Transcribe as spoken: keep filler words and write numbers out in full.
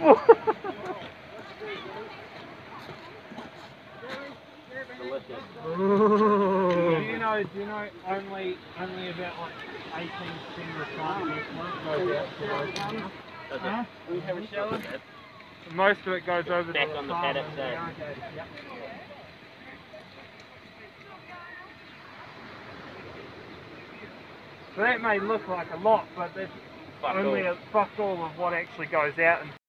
Delicious. Do you know? Do you know? Only, only about like eighteen percent of the time it goes out to the ocean. Does Huh? it? Will you have a shower? Most of it goes over Back to the on the farm paddock and side. irrigated, yep. So that may look like a lot, but that's Fuck only all. a fuck all of what actually goes out. And